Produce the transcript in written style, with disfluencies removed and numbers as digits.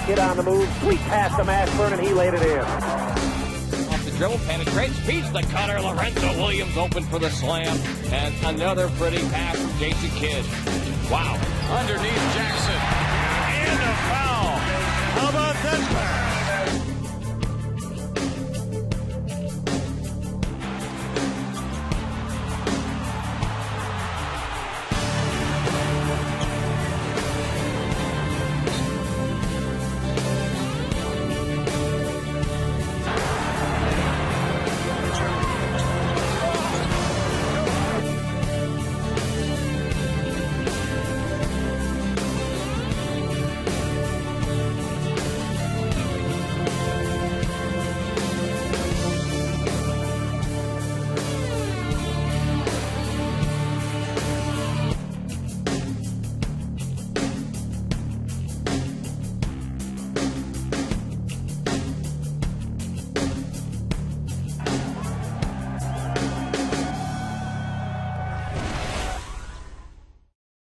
Kidd on the move. Sweet pass to Mashburn, and he laid it in. Off the dribble, penetrates, beats the cutter. Lorenzo Williams open for the slam. And another pretty pass from Jason Kidd. Wow. Underneath Jackson. And a foul. How about that pass?